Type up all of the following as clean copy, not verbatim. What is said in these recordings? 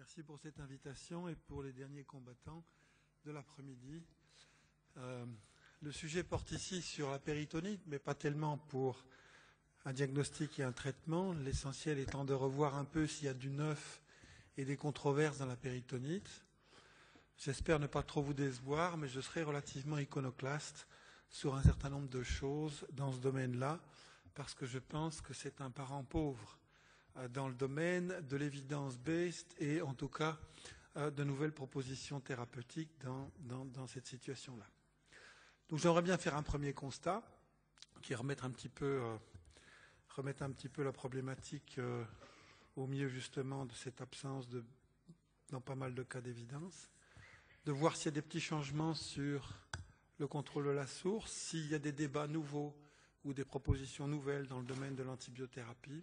Merci pour cette invitation et pour les derniers combattants de l'après-midi. Le sujet porte ici sur la péritonite, mais pas tellement pour un diagnostic et un traitement. L'essentiel étant de revoir un peu s'il y a du neuf et des controverses dans la péritonite. J'espère ne pas trop vous décevoir, mais je serai relativement iconoclaste sur un certain nombre de choses dans ce domaine-là, parce que je pense que c'est un parent pauvre dans le domaine de l'evidence-based et en tout cas de nouvelles propositions thérapeutiques dans cette situation-là. Donc j'aimerais bien faire un premier constat qui est remettre un petit peu la problématique au milieu justement de cette absence dans pas mal de cas d'évidence, de voir s'il y a des petits changements sur le contrôle de la source, s'il y a des débats nouveaux ou des propositions nouvelles dans le domaine de l'antibiothérapie,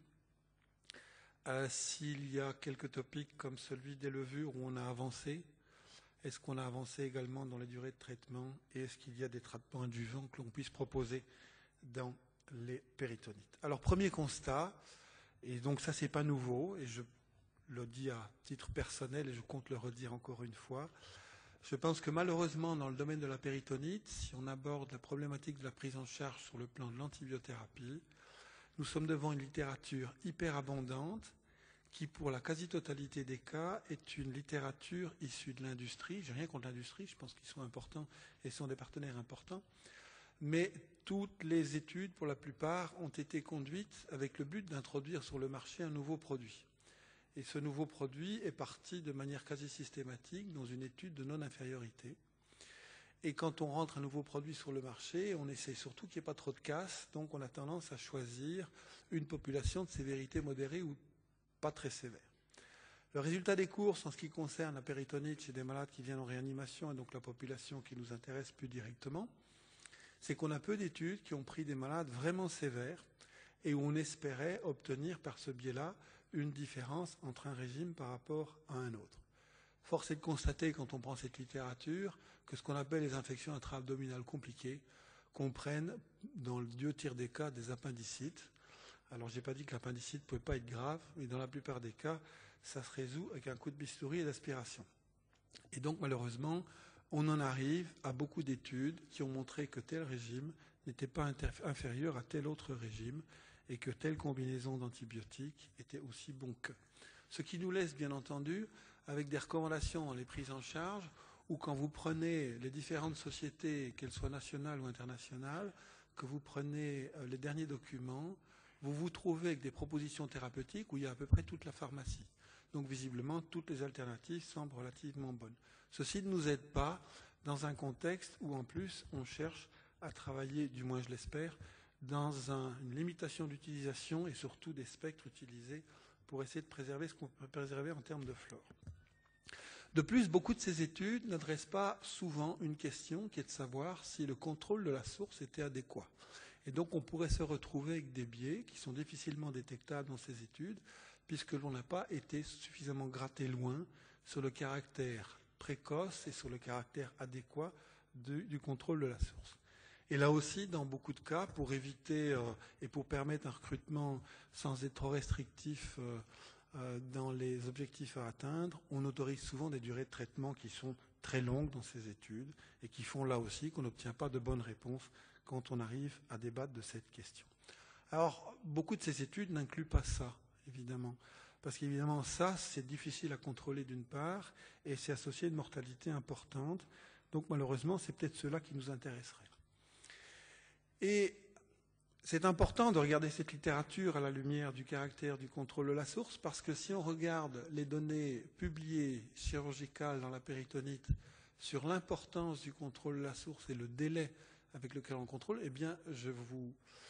s'il y a quelques topics comme celui des levures où on a avancé, est-ce qu'on a avancé également dans les durées de traitement et est-ce qu'il y a des traitements adjuvants que l'on puisse proposer dans les péritonites. Alors premier constat, et donc ça c'est pas nouveau, et je le dis à titre personnel et je compte le redire encore une fois, je pense que malheureusement dans le domaine de la péritonite, si on aborde la problématique de la prise en charge sur le plan de l'antibiothérapie, nous sommes devant une littérature hyper abondante qui, pour la quasi-totalité des cas, est une littérature issue de l'industrie. Je n'ai rien contre l'industrie, je pense qu'ils sont importants et sont des partenaires importants. Mais toutes les études, pour la plupart, ont été conduites avec le but d'introduire sur le marché un nouveau produit. Et ce nouveau produit est parti de manière quasi systématique dans une étude de non-infériorité. Et quand on rentre un nouveau produit sur le marché, on essaie surtout qu'il n'y ait pas trop de casse, donc on a tendance à choisir une population de sévérité modérée ou pas très sévère. Le résultat des courses en ce qui concerne la péritonite chez des malades qui viennent en réanimation, et donc la population qui nous intéresse plus directement, c'est qu'on a peu d'études qui ont pris des malades vraiment sévères et où on espérait obtenir par ce biais-là une différence entre un régime par rapport à un autre. Force est de constater, quand on prend cette littérature, que ce qu'on appelle les infections intra-abdominales compliquées comprennent, dans le 2 tiers des cas, des appendicites. Alors, je n'ai pas dit que l'appendicite ne pouvait pas être grave, mais dans la plupart des cas, ça se résout avec un coup de bistouri et d'aspiration. Et donc, malheureusement, on en arrive à beaucoup d'études qui ont montré que tel régime n'était pas inférieur à tel autre régime et que telle combinaison d'antibiotiques était aussi bon que. Ce qui nous laisse, bien entendu, avec des recommandations dans les prises en charge, ou quand vous prenez les différentes sociétés, qu'elles soient nationales ou internationales, que vous prenez les derniers documents, vous vous trouvez avec des propositions thérapeutiques où il y a à peu près toute la pharmacie. Donc visiblement, toutes les alternatives semblent relativement bonnes. Ceci ne nous aide pas dans un contexte où en plus on cherche à travailler, du moins je l'espère, dans une limitation d'utilisation et surtout des spectres utilisés pour essayer de préserver ce qu'on peut préserver en termes de flore. De plus, beaucoup de ces études n'adressent pas souvent une question qui est de savoir si le contrôle de la source était adéquat. Et donc on pourrait se retrouver avec des biais qui sont difficilement détectables dans ces études, puisque l'on n'a pas été suffisamment gratté loin sur le caractère précoce et sur le caractère adéquat du contrôle de la source. Et là aussi, dans beaucoup de cas, pour éviter et pour permettre un recrutement sans être trop restrictif dans les objectifs à atteindre, on autorise souvent des durées de traitement qui sont très longues dans ces études et qui font là aussi qu'on n'obtient pas de bonnes réponses quand on arrive à débattre de cette question. Alors, beaucoup de ces études n'incluent pas ça, évidemment. Parce qu'évidemment, ça, c'est difficile à contrôler d'une part et c'est associé à une mortalité importante. Donc, malheureusement, c'est peut-être cela qui nous intéresserait. Et c'est important de regarder cette littérature à la lumière du caractère du contrôle de la source, parce que si on regarde les données publiées chirurgicales dans la péritonite sur l'importance du contrôle de la source et le délai avec lequel on contrôle, eh bien, je vous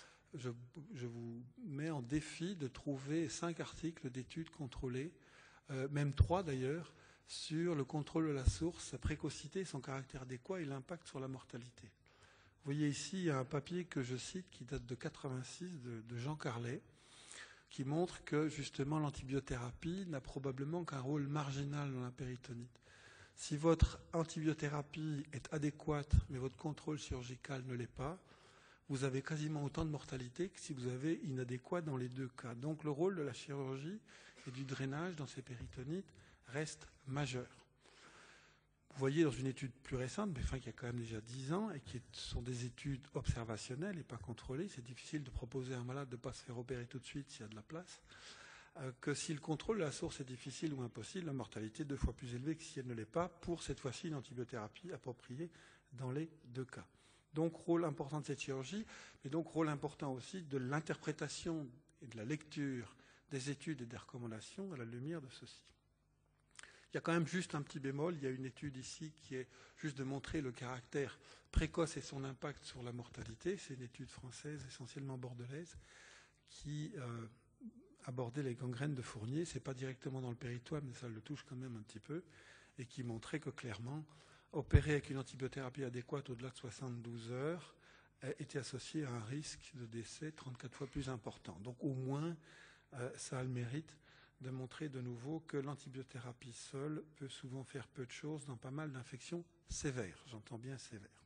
mets en défi de trouver 5 articles d'études contrôlées, même 3 d'ailleurs, sur le contrôle de la source, sa précocité, son caractère adéquat et l'impact sur la mortalité. Vous voyez ici, il y a un papier que je cite qui date de 86 de Jean Carlet, qui montre que justement l'antibiothérapie n'a probablement qu'un rôle marginal dans la péritonite. Si votre antibiothérapie est adéquate, mais votre contrôle chirurgical ne l'est pas, vous avez quasiment autant de mortalité que si vous avez inadéquat dans les 2 cas. Donc le rôle de la chirurgie et du drainage dans ces péritonites reste majeur. Vous voyez dans une étude plus récente, mais qui a quand même déjà 10 ans, et qui sont des études observationnelles et pas contrôlées, c'est difficile de proposer à un malade de ne pas se faire opérer tout de suite s'il y a de la place, que si le contrôle de la source est difficile ou impossible, la mortalité est 2 fois plus élevée que si elle ne l'est pas, pour cette fois-ci une antibiothérapie appropriée dans les 2 cas. Donc rôle important de cette chirurgie, mais donc rôle important aussi de l'interprétation et de la lecture des études et des recommandations à la lumière de ceci. Il y a quand même juste un petit bémol, il y a une étude ici qui est juste de montrer le caractère précoce et son impact sur la mortalité. C'est une étude française, essentiellement bordelaise, qui abordait les gangrènes de Fournier. Ce n'est pas directement dans le péritoine, mais ça le touche quand même un petit peu, et qui montrait que clairement, opérer avec une antibiothérapie adéquate au-delà de 72 heures était associé à un risque de décès 34 fois plus important. Donc au moins, ça a le mérite de montrer de nouveau que l'antibiothérapie seule peut souvent faire peu de choses dans pas mal d'infections sévères. J'entends bien sévères.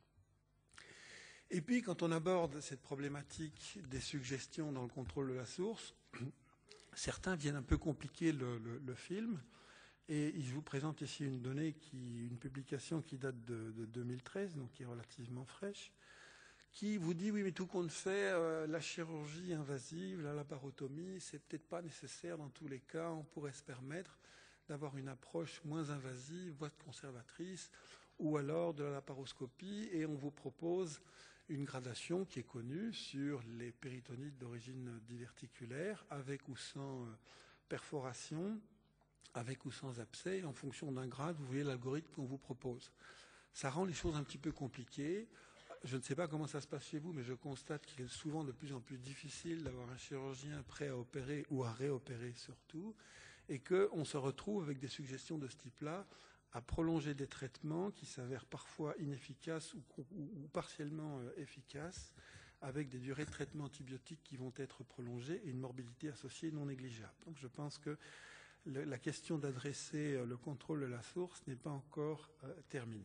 Et puis, quand on aborde cette problématique des suggestions dans le contrôle de la source, certains viennent un peu compliquer le film. Et je vous présente ici une publication qui date de 2013, donc qui est relativement fraîche, qui vous dit, oui, mais tout compte fait, la chirurgie invasive, la laparotomie, c'est peut-être pas nécessaire dans tous les cas. On pourrait se permettre d'avoir une approche moins invasive, voire conservatrice, ou alors de la laparoscopie, et on vous propose une gradation qui est connue sur les péritonites d'origine diverticulaire, avec ou sans perforation, avec ou sans abcès. En fonction d'un grade, vous voyez l'algorithme qu'on vous propose. Ça rend les choses un petit peu compliquées. Je ne sais pas comment ça se passe chez vous, mais je constate qu'il est souvent de plus en plus difficile d'avoir un chirurgien prêt à opérer ou à réopérer surtout, et qu'on se retrouve avec des suggestions de ce type-là à prolonger des traitements qui s'avèrent parfois inefficaces ou partiellement efficaces, avec des durées de traitement antibiotiques qui vont être prolongées et une morbidité associée non négligeable. Donc je pense que la question d'adresser le contrôle de la source n'est pas encore terminée.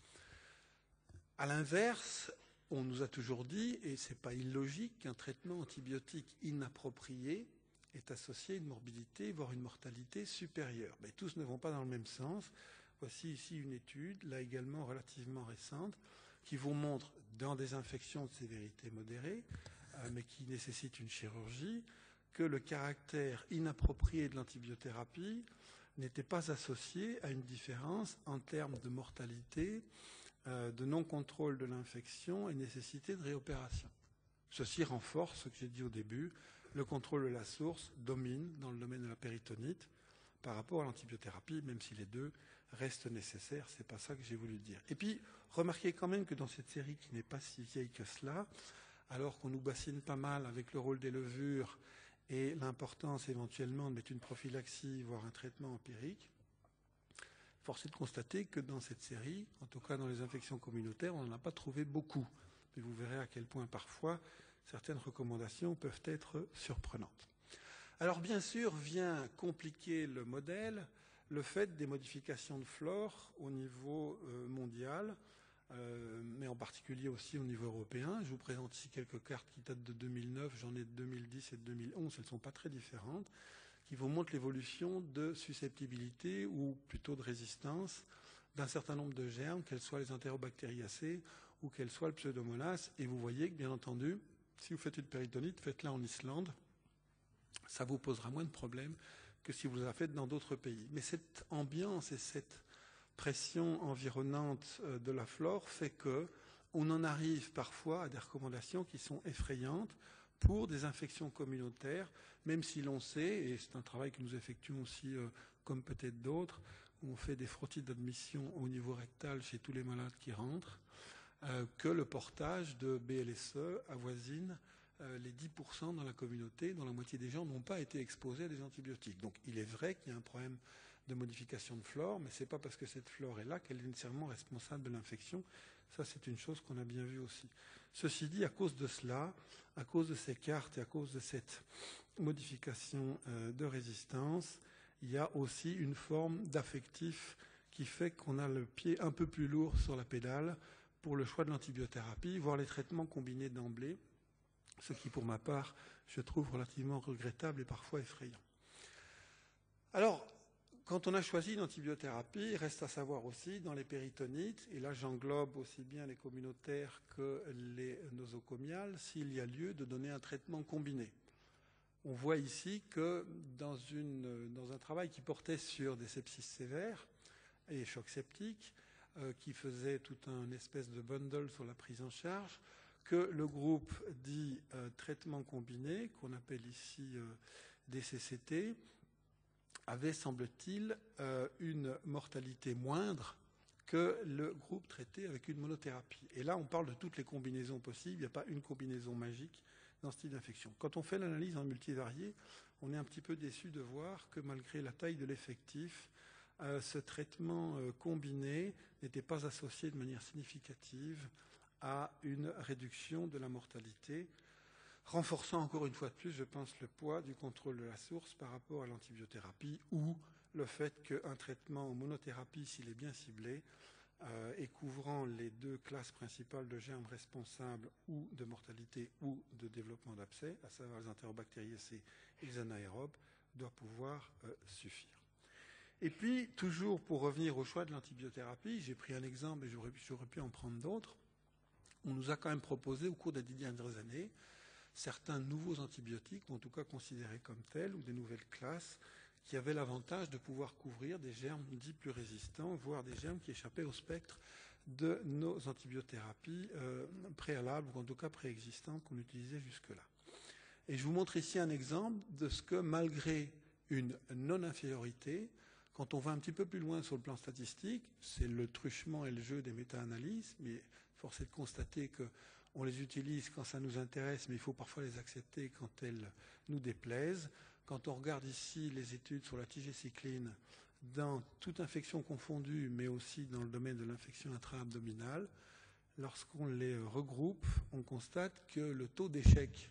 À l'inverse, on nous a toujours dit, et ce n'est pas illogique, qu'un traitement antibiotique inapproprié est associé à une morbidité, voire une mortalité supérieure. Mais tous ne vont pas dans le même sens. Voici ici une étude, là également relativement récente, qui vous montre dans des infections de sévérité modérée, mais qui nécessitent une chirurgie, que le caractère inapproprié de l'antibiothérapie n'était pas associé à une différence en termes de mortalité, de non-contrôle de l'infection et nécessité de réopération. Ceci renforce ce que j'ai dit au début, le contrôle de la source domine dans le domaine de la péritonite par rapport à l'antibiothérapie, même si les deux restent nécessaires, c'est pas ça que j'ai voulu dire. Et puis, remarquez quand même que dans cette série qui n'est pas si vieille que cela, alors qu'on nous bassine pas mal avec le rôle des levures et l'importance éventuellement de mettre une prophylaxie, voire un traitement empirique, force est de constater que dans cette série, en tout cas dans les infections communautaires, on n'en a pas trouvé beaucoup. Mais vous verrez à quel point parfois certaines recommandations peuvent être surprenantes. Alors bien sûr vient compliquer le modèle le fait des modifications de flore au niveau mondial, mais en particulier aussi au niveau européen. Je vous présente ici quelques cartes qui datent de 2009, j'en ai de 2010 et de 2011, elles ne sont pas très différentes, qui vous montrent l'évolution de susceptibilité ou plutôt de résistance d'un certain nombre de germes, qu'elles soient les Enterobacteriaceae ou qu'elles soient le Pseudomonas. Et vous voyez que, bien entendu, si vous faites une péritonite, faites-la en Islande, ça vous posera moins de problèmes que si vous la faites dans d'autres pays. Mais cette ambiance et cette pression environnante de la flore fait qu'on en arrive parfois à des recommandations qui sont effrayantes pour des infections communautaires, même si l'on sait, et c'est un travail que nous effectuons aussi comme peut-être d'autres, où on fait des frottis d'admission au niveau rectal chez tous les malades qui rentrent, que le portage de BLSE avoisine les 10% dans la communauté, dont la moitié des gens n'ont pas été exposés à des antibiotiques. Donc il est vrai qu'il y a un problème de modification de flore, mais ce n'est pas parce que cette flore est là qu'elle est nécessairement responsable de l'infection. Ça, c'est une chose qu'on a bien vue aussi. Ceci dit, à cause de cela, à cause de ces cartes et à cause de cette modification de résistance, il y a aussi une forme d'affectif qui fait qu'on a le pied un peu plus lourd sur la pédale pour le choix de l'antibiothérapie, voire les traitements combinés d'emblée, ce qui, pour ma part, je trouve relativement regrettable et parfois effrayant. Quand on a choisi une antibiothérapie, il reste à savoir aussi dans les péritonites, et là j'englobe aussi bien les communautaires que les nosocomiales, s'il y a lieu de donner un traitement combiné. On voit ici que dans un travail qui portait sur des sepsis sévères et chocs septiques, qui faisait tout un espèce de bundle sur la prise en charge, que le groupe dit traitement combiné, qu'on appelle ici DCCT, avait, semble-t-il, une mortalité moindre que le groupe traité avec une monothérapie. Et là, on parle de toutes les combinaisons possibles, il n'y a pas une combinaison magique dans ce type d'infection. Quand on fait l'analyse en multivarié, on est un petit peu déçu de voir que malgré la taille de l'effectif, ce traitement combiné n'était pas associé de manière significative à une réduction de la mortalité, renforçant encore une fois de plus, je pense, le poids du contrôle de la source par rapport à l'antibiothérapie ou le fait qu'un traitement en monothérapie, s'il est bien ciblé, et couvrant les deux classes principales de germes responsables ou de mortalité ou de développement d'abcès, à savoir les entérobactériacées et les anaérobes, doit pouvoir suffire. Et puis, toujours pour revenir au choix de l'antibiothérapie, j'ai pris un exemple et j'aurais pu en prendre d'autres. On nous a quand même proposé au cours des 10 dernières années certains nouveaux antibiotiques, ou en tout cas considérés comme tels, ou des nouvelles classes, qui avaient l'avantage de pouvoir couvrir des germes dits plus résistants, voire des germes qui échappaient au spectre de nos antibiothérapies préalables, ou en tout cas préexistantes qu'on utilisait jusque-là. Et je vous montre ici un exemple de ce que, malgré une non-infériorité, quand on va un petit peu plus loin sur le plan statistique, c'est le truchement et le jeu des méta-analyses, mais force est de constater qu'on les utilise quand ça nous intéresse, mais il faut parfois les accepter quand elles nous déplaisent. Quand on regarde ici les études sur la tigécycline dans toute infection confondue, mais aussi dans le domaine de l'infection intra-abdominale, lorsqu'on les regroupe, on constate que le taux d'échec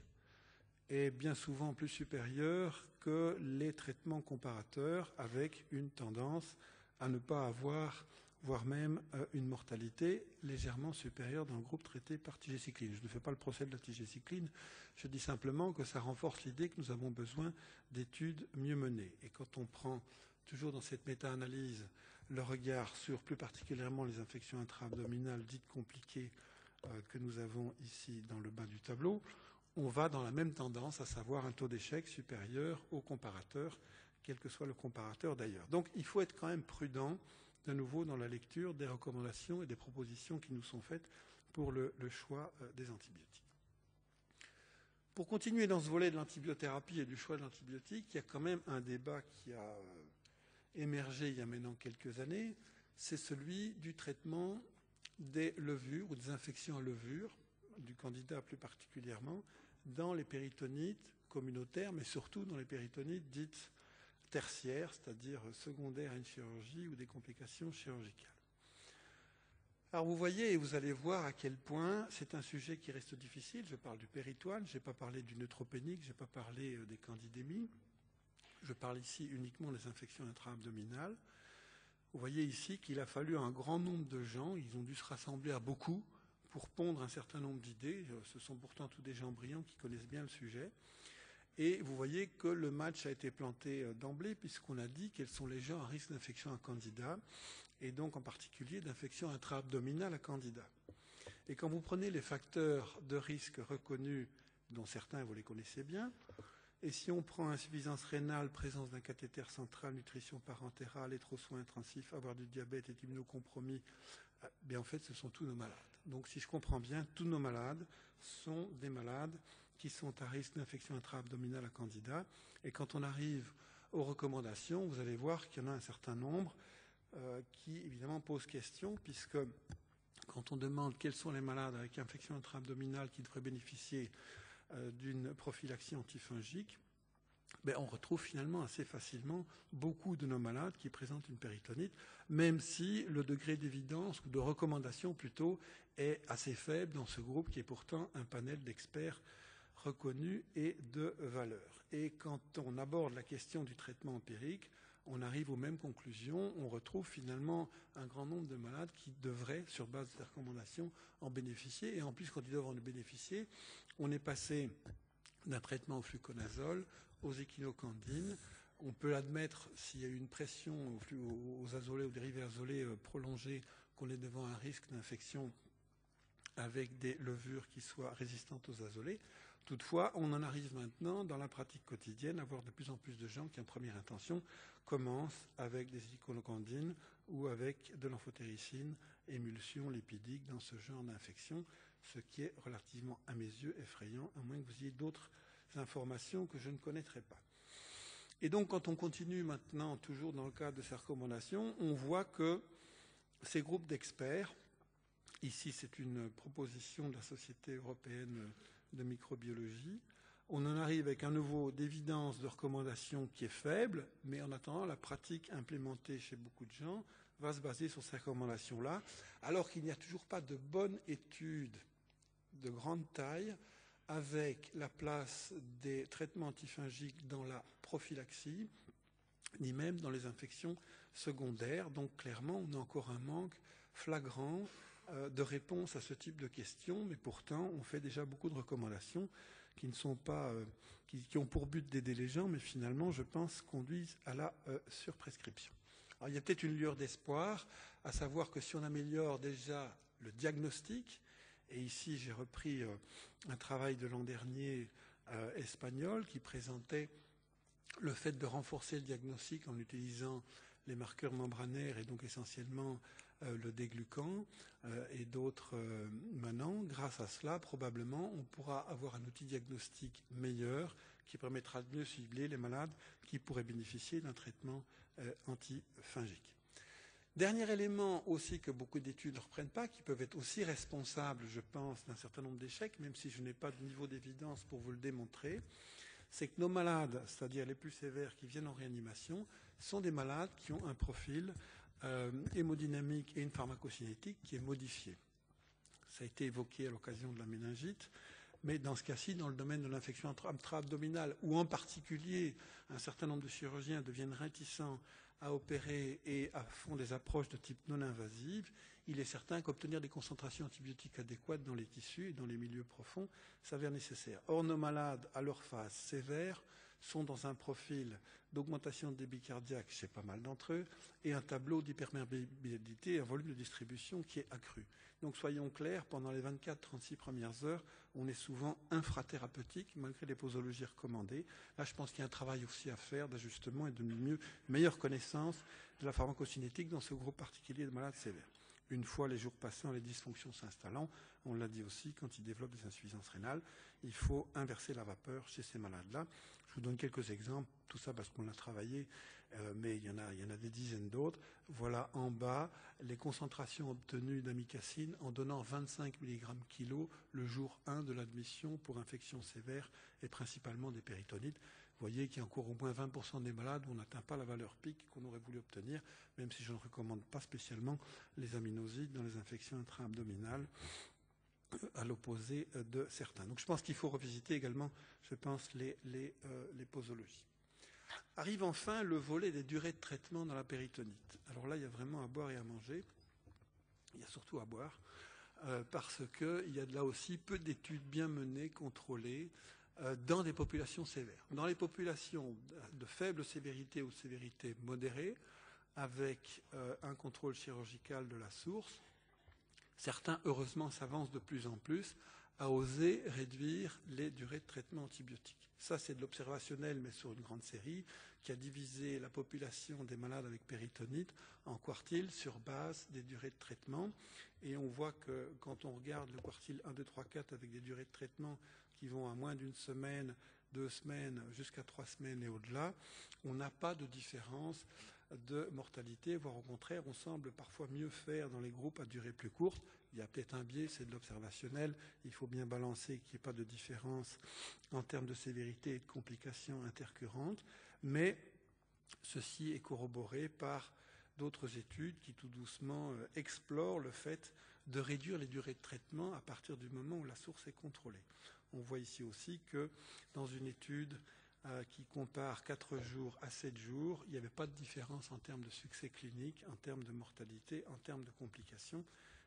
est bien souvent plus supérieur que les traitements comparateurs, avec une tendance à ne pas avoir, voire même une mortalité légèrement supérieure dans le groupe traité par tigécycline. Je ne fais pas le procès de la tigécycline, je dis simplement que ça renforce l'idée que nous avons besoin d'études mieux menées. Et quand on prend, toujours dans cette méta-analyse, le regard sur plus particulièrement les infections intra-abdominales dites compliquées que nous avons ici dans le bas du tableau, on va dans la même tendance, à savoir un taux d'échec supérieur au comparateur, quel que soit le comparateur d'ailleurs. Donc il faut être quand même prudent, de nouveau, dans la lecture des recommandations et des propositions qui nous sont faites pour le choix des antibiotiques. Pour continuer dans ce volet de l'antibiothérapie et du choix de l'antibiotique, il y a quand même un débat qui a émergé il y a maintenant quelques années, c'est celui du traitement des levures ou des infections à levure, du candida plus particulièrement, dans les péritonites communautaires, mais surtout dans les péritonites dites tertiaires, c'est-à-dire secondaires à une chirurgie ou des complications chirurgicales. Alors vous voyez et vous allez voir à quel point c'est un sujet qui reste difficile. Je parle du péritoine, je n'ai pas parlé du neutropénique, je n'ai pas parlé des candidémies. Je parle ici uniquement des infections intra-abdominales. Vous voyez ici qu'il a fallu un grand nombre de gens, ils ont dû se rassembler à beaucoup pour pondre un certain nombre d'idées. Ce sont pourtant tous des gens brillants qui connaissent bien le sujet. Et vous voyez que le match a été planté d'emblée puisqu'on a dit quels sont les gens à risque d'infection à candida et donc en particulier d'infection intra-abdominale à candida. Et quand vous prenez les facteurs de risque reconnus, dont certains vous les connaissez bien, et si on prend insuffisance rénale, présence d'un cathéter central, nutrition parentérale, et trop soins intensifs, avoir du diabète, être immunocompromis, bien en fait ce sont tous nos malades. Donc si je comprends bien, tous nos malades sont des malades qui sont à risque d'infection intra-abdominale à candida. Et quand on arrive aux recommandations, vous allez voir qu'il y en a un certain nombre qui évidemment posent question, puisque quand on demande quels sont les malades avec infection intra-abdominale qui devraient bénéficier d'une prophylaxie antifungique, on retrouve finalement assez facilement beaucoup de nos malades qui présentent une péritonite, même si le degré d'évidence, ou de recommandation plutôt, est assez faible dans ce groupe qui est pourtant un panel d'experts reconnus et de valeur. Et quand on aborde la question du traitement empirique, on arrive aux mêmes conclusions. On retrouve finalement un grand nombre de malades qui devraient, sur base des recommandations, en bénéficier. Et en plus, quand ils doivent en bénéficier, on est passé d'un traitement au fluconazole, aux échinocandines, on peut admettre, s'il y a une pression aux azolés, aux dérivés azolés prolongés, qu'on est devant un risque d'infection avec des levures qui soient résistantes aux azolés. Toutefois, on en arrive maintenant, dans la pratique quotidienne, à voir de plus en plus de gens qui, en première intention, commencent avec des iconocandines ou avec de l'amphotéricine, émulsion lipidique dans ce genre d'infection, ce qui est relativement, à mes yeux, effrayant, à moins que vous ayez d'autres informations que je ne connaîtrais pas. Et donc, quand on continue maintenant, toujours dans le cadre de ces recommandations, on voit que ces groupes d'experts, ici c'est une proposition de la Société européenne de microbiologie, on en arrive avec un niveau d'évidence de recommandation qui est faible, mais en attendant, la pratique implémentée chez beaucoup de gens va se baser sur ces recommandations-là, alors qu'il n'y a toujours pas de bonne étude de grande taille avec la place des traitements antifungiques dans la prophylaxie, ni même dans les infections secondaires. Donc clairement, on a encore un manque flagrant de réponse à ce type de questions, mais pourtant, on fait déjà beaucoup de recommandations qui ne sont pas, qui ont pour but d'aider les gens, mais finalement, je pense, conduisent à la surprescription. Alors, il y a peut-être une lueur d'espoir, à savoir que si on améliore déjà le diagnostic, et ici j'ai repris un travail de l'an dernier espagnol qui présentait le fait de renforcer le diagnostic en utilisant les marqueurs membranaires et donc essentiellement le déglucan et d'autres manants. Grâce à cela, probablement, on pourra avoir un outil diagnostique meilleur qui permettra de mieux cibler les malades qui pourraient bénéficier d'un traitement antifungique. Dernier élément aussi que beaucoup d'études ne reprennent pas, qui peuvent être aussi responsables, je pense, d'un certain nombre d'échecs, même si je n'ai pas de niveau d'évidence pour vous le démontrer, c'est que nos malades, c'est-à-dire les plus sévères qui viennent en réanimation, sont des malades qui ont un profil hémodynamique et une pharmacocinétique qui est modifié. Ça a été évoqué à l'occasion de la méningite, mais dans ce cas-ci, dans le domaine de l'infection intra-abdominale, où en particulier un certain nombre de chirurgiens deviennent réticents à opérer et font des approches de type non invasive, il est certain qu'obtenir des concentrations antibiotiques adéquates dans les tissus et dans les milieux profonds s'avère nécessaire. Or, nos malades, à leur phase sévère, sont dans un profil d'augmentation de débit cardiaque chez pas mal d'entre eux et un tableau d'hyperperméabilité et un volume de distribution qui est accru. Donc soyons clairs, pendant les 24-36 premières heures, on est souvent infrathérapeutique malgré les posologies recommandées. Là, je pense qu'il y a un travail aussi à faire d'ajustement et de meilleure connaissance de la pharmacocinétique dans ce groupe particulier de malades sévères. Une fois les jours passant, les dysfonctions s'installant, on l'a dit aussi, quand ils développent des insuffisances rénales, il faut inverser la vapeur chez ces malades-là. Je vous donne quelques exemples, tout ça parce qu'on l'a travaillé, mais il y en a des dizaines d'autres. Voilà en bas les concentrations obtenues d'amicacine en donnant 25 mg kg le jour 1 de l'admission pour infection sévère et principalement des péritonites. Vous voyez qu'il y a encore au moins 20% des malades où on n'atteint pas la valeur pic qu'on aurait voulu obtenir, même si je ne recommande pas spécialement les aminosides dans les infections intra-abdominales, à l'opposé de certains. Donc je pense qu'il faut revisiter également, je pense, les posologies. Arrive enfin le volet des durées de traitement dans la péritonite. Alors là, il y a vraiment à boire et à manger. Il y a surtout à boire, parce qu'il y a là aussi peu d'études bien menées, contrôlées, dans des populations sévères. Dans les populations de faible sévérité ou de sévérité modérée, avec un contrôle chirurgical de la source, certains, heureusement, s'avancent de plus en plus à oser réduire les durées de traitement antibiotique. Ça, c'est de l'observationnel, mais sur une grande série, qui a divisé la population des malades avec péritonite en quartiles sur base des durées de traitement. Et on voit que quand on regarde le quartile 1, 2, 3, 4 avec des durées de traitement qui vont à moins d'une semaine, 2 semaines, jusqu'à 3 semaines et au-delà, on n'a pas de différence de mortalité, voire au contraire, on semble parfois mieux faire dans les groupes à durée plus courte. Il y a peut-être un biais, c'est de l'observationnel. Il faut bien balancer qu'il n'y ait pas de différence en termes de sévérité et de complications intercurrentes. Mais ceci est corroboré par d'autres études qui tout doucement explorent le fait de réduire les durées de traitement à partir du moment où la source est contrôlée. On voit ici aussi que dans une étude qui compare 4 jours à 7 jours, il n'y avait pas de différence en termes de succès clinique, en termes de mortalité, en termes de complications.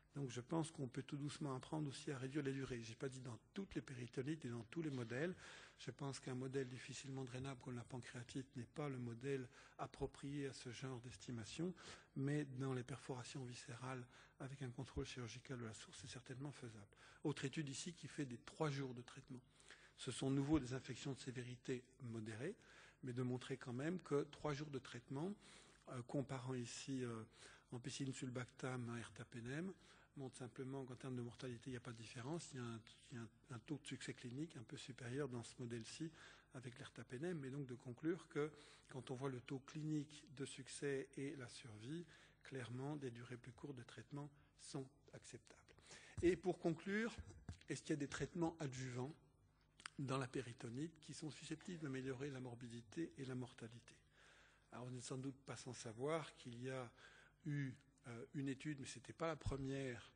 Donc je pense qu'on peut tout doucement apprendre aussi à réduire les durées. Je n'ai pas dit dans toutes les péritonites et dans tous les modèles. Je pense qu'un modèle difficilement drainable comme la pancréatite n'est pas le modèle approprié à ce genre d'estimation, mais dans les perforations viscérales avec un contrôle chirurgical de la source, c'est certainement faisable. Autre étude ici qui fait des 3 jours de traitement. Ce sont nouveau des infections de sévérité modérée, mais de montrer quand même que 3 jours de traitement, comparant ici ampicilline sulbactam à ertapenem, montre simplement qu'en termes de mortalité, il n'y a pas de différence. Il y a un taux de succès clinique un peu supérieur dans ce modèle-ci avec l'ertapenem, mais donc de conclure que quand on voit le taux clinique de succès et la survie, clairement, des durées plus courtes de traitement sont acceptables. Et pour conclure, est-ce qu'il y a des traitements adjuvants dans la péritonite qui sont susceptibles d'améliorer la morbidité et la mortalité? Alors, on n'est sans doute pas sans savoir qu'il y a eu une étude, mais ce n'était pas la première,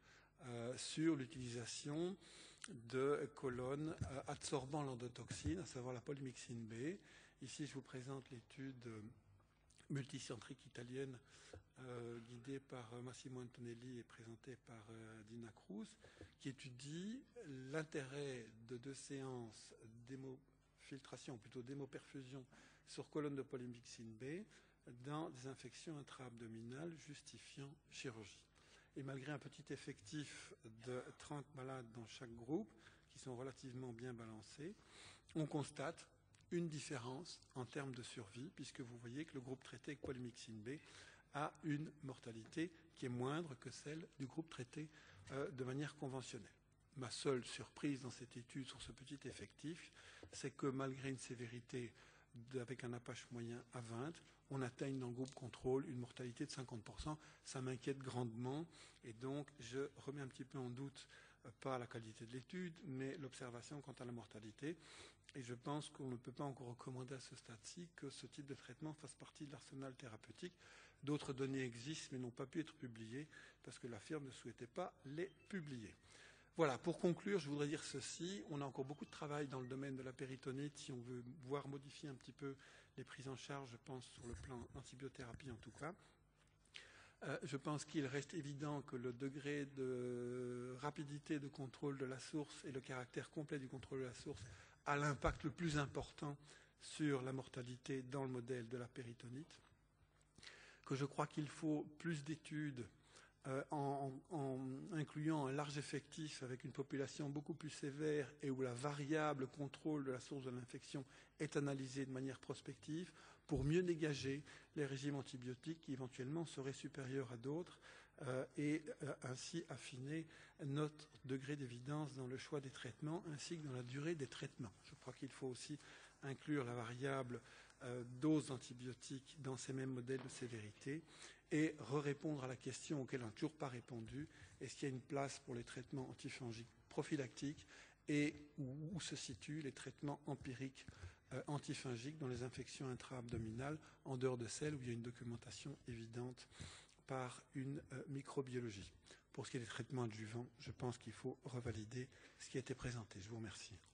sur l'utilisation de colonnes absorbant l'endotoxine, à savoir la polymyxine B. Ici, je vous présente l'étude multicentrique italienne guidée par Massimo Antonelli et présentée par Dina Cruz, qui étudie l'intérêt de 2 séances d'hémofiltration, plutôt d'hémoperfusion sur colonne de polymyxine B dans des infections intra-abdominales justifiant chirurgie. Et malgré un petit effectif de 30 malades dans chaque groupe, qui sont relativement bien balancés, on constate une différence en termes de survie, puisque vous voyez que le groupe traité avec polymyxine B a une mortalité qui est moindre que celle du groupe traité de manière conventionnelle. Ma seule surprise dans cette étude sur ce petit effectif, c'est que malgré une sévérité avec un Apache moyen à 20, on atteigne dans le groupe contrôle une mortalité de 50%. Ça m'inquiète grandement et donc je remets un petit peu en doute, pas la qualité de l'étude, mais l'observation quant à la mortalité. Et je pense qu'on ne peut pas encore recommander à ce stade-ci que ce type de traitement fasse partie de l'arsenal thérapeutique. D'autres données existent mais n'ont pas pu être publiées parce que la firme ne souhaitait pas les publier. Voilà, pour conclure, je voudrais dire ceci. On a encore beaucoup de travail dans le domaine de la péritonite si on veut voir modifier un petit peu les prises en charge, je pense, sur le plan antibiothérapie en tout cas. Je pense qu'il reste évident que le degré de rapidité de contrôle de la source et le caractère complet du contrôle de la source a l'impact le plus important sur la mortalité dans le modèle de la péritonite. Que je crois qu'il faut plus d'études en incluant un large effectif avec une population beaucoup plus sévère et où la variable contrôle de la source de l'infection est analysée de manière prospective pour mieux dégager les régimes antibiotiques qui éventuellement seraient supérieurs à d'autres et ainsi affiner notre degré d'évidence dans le choix des traitements ainsi que dans la durée des traitements. Je crois qu'il faut aussi inclure la variable dose d'antibiotiques dans ces mêmes modèles de sévérité et répondre à la question auquel on n'a toujours pas répondu, est-ce qu'il y a une place pour les traitements antifongiques prophylactiques et où se situent les traitements empiriques antifongiques dans les infections intra-abdominales en dehors de celles où il y a une documentation évidente par une microbiologie. Pour ce qui est des traitements adjuvants, je pense qu'il faut revalider ce qui a été présenté. Je vous remercie.